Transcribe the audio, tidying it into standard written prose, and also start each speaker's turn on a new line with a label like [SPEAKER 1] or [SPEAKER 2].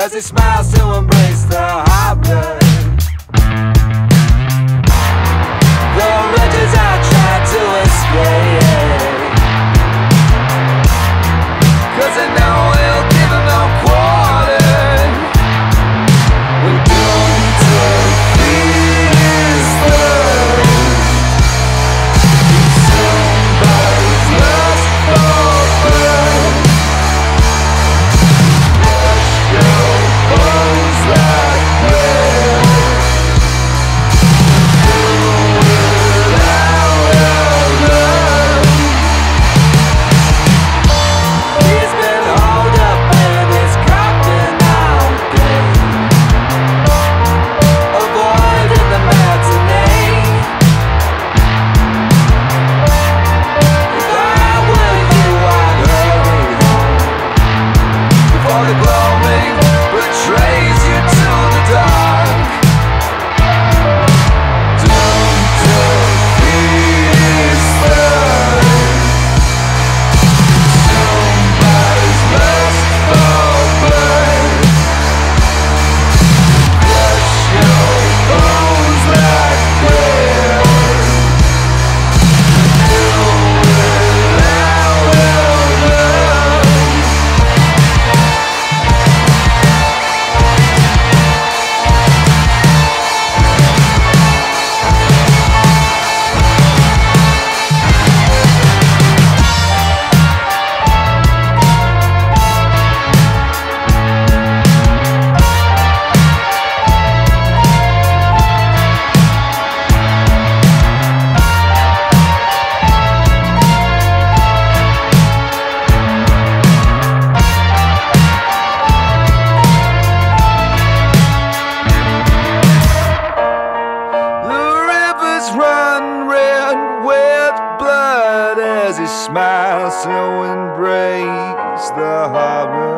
[SPEAKER 1] as he smiles to embrace the hot blood. The wretches I try to escape, 'cause they know he'll give them no quarter. We're doomed to feed his thirst, consumed by his lust for blood. Crush your bones like bread. Do without your love. He's been holed up and he's copping out game, avoiding the matinee. If I were you, I'd hurry home before the gloaming betrays you to the dark. Doomed to feed his thirst, consumed by his lust for blood. Crush your bones like bread. Do without your love. The rivers run red with blood as he smiles to embrace the horror.